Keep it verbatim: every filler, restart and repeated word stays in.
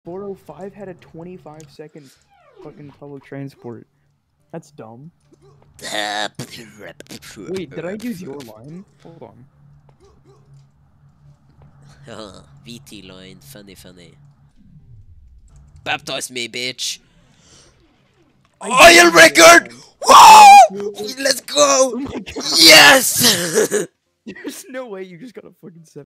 four oh five had a twenty-five second fucking public transport. That's dumb. Wait, did I use your line? Hold on. V T line, funny, funny. Baptize me, bitch. Oil record! Whoa! Let's go! Oh my god! Yes! There's no way you just got a fucking seven.